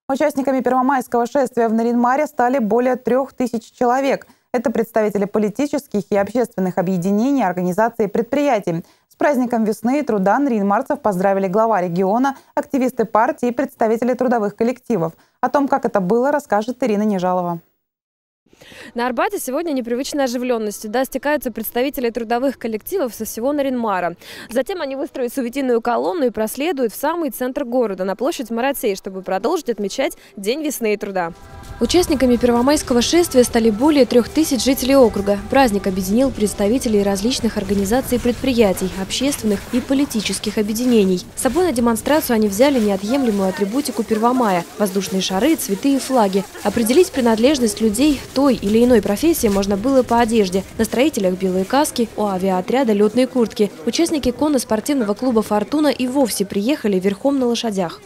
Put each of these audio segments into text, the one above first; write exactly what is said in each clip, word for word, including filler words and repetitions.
Участниками первомайского шествия в Нарьян-Маре стали более трех тысяч человек. Это представители политических и общественных объединений, организаций и предприятий. С праздником весны и труда нарьян-марцев поздравили глава региона, активисты партии и представители трудовых коллективов. О том, как это было, расскажет Ирина Нежалова. На Арбате сегодня непривычная оживленность. Сюда стекаются представители трудовых коллективов со всего Нарьян-Мара. Затем они выстроят суетинную колонну и проследуют в самый центр города, на площадь Маратей, чтобы продолжить отмечать День весны и труда. Участниками первомайского шествия стали более трех тысяч жителей округа. Праздник объединил представителей различных организаций и предприятий, общественных и политических объединений. С собой на демонстрацию они взяли неотъемлемую атрибутику Первомая – воздушные шары, цветы и флаги. Определить принадлежность людей той или иной профессии можно было по одежде. На строителях белые каски, у авиаотряда летные куртки. Участники конно-спортивного клуба «Фортуна» и вовсе приехали верхом на лошадях.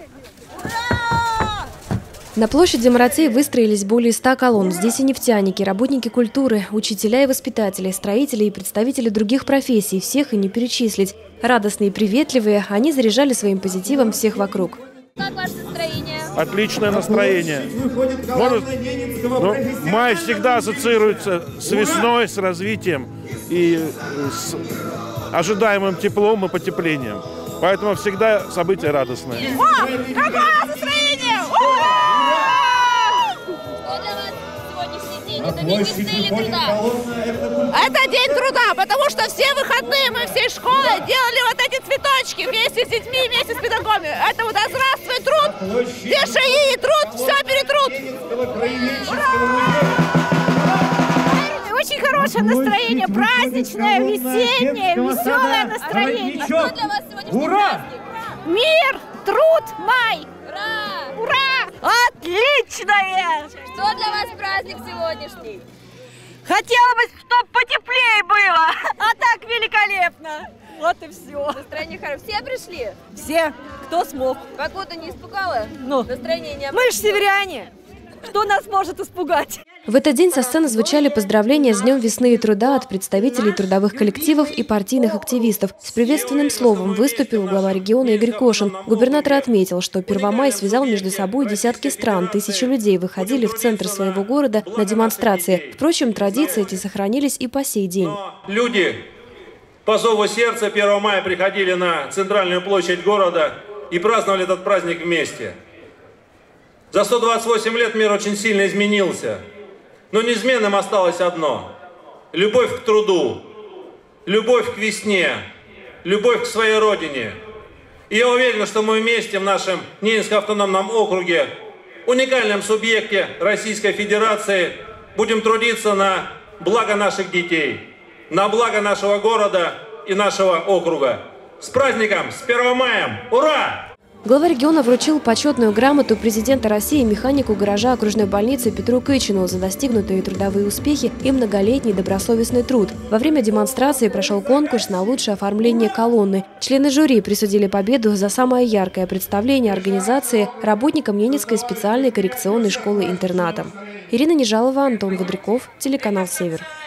На площади Маратей выстроились более ста колонн. Здесь и нефтяники, работники культуры, учителя и воспитатели, строители и представители других профессий. Всех и не перечислить. Радостные и приветливые, они заряжали своим позитивом всех вокруг. Как ваше настроение? Отличное настроение. Может, ну, май всегда ассоциируется с весной, с развитием и с ожидаемым теплом и потеплением. Поэтому всегда события радостные. О, какое настроение! Что для вас сегодняшний день? Это день весны или труда? Это день труда, потому что все выходные мы всей школы делали вот эти цветочки вместе с детьми, вместе с педагогами. Это вот здравствуй труд, где шаги и труд, все перетрут. Очень хорошее настроение, праздничное, весеннее, веселое настроение. А что для вас сегодняшний праздник? Мир, труд, май. Ура! Ура! Отличное! Что для вас праздник сегодняшний? Хотела бы, чтобы потеплее было, а так великолепно. Вот и все. Настроение хорошее. Все пришли? Все, кто смог. Погода не испугала? Ну, Настроение не мы ж северяне. Кто нас может испугать? В этот день со сцены звучали поздравления с Днем весны и труда от представителей трудовых коллективов и партийных активистов. С приветственным словом выступил глава региона Игорь Кошин. Губернатор отметил, что Первомай связал между собой десятки стран. Тысячи людей выходили в центр своего города на демонстрации. Впрочем, традиции эти сохранились и по сей день. Люди по зову сердца первого мая приходили на центральную площадь города и праздновали этот праздник вместе. За сто двадцать восемь лет мир очень сильно изменился. Но неизменным осталось одно – любовь к труду, любовь к весне, любовь к своей родине. И я уверен, что мы вместе в нашем Ненецком автономном округе, уникальном субъекте Российской Федерации, будем трудиться на благо наших детей, на благо нашего города и нашего округа. С праздником, с первым маем! Ура! Глава региона вручил почетную грамоту президента России механику гаража окружной больницы Петру Кычину за достигнутые трудовые успехи и многолетний добросовестный труд. Во время демонстрации прошел конкурс на лучшее оформление колонны. Члены жюри присудили победу за самое яркое представление организации работникам Ненецкой специальной коррекционной школы-интерната. Ирина Нежалова, Антон Водряков, телеканал «Север».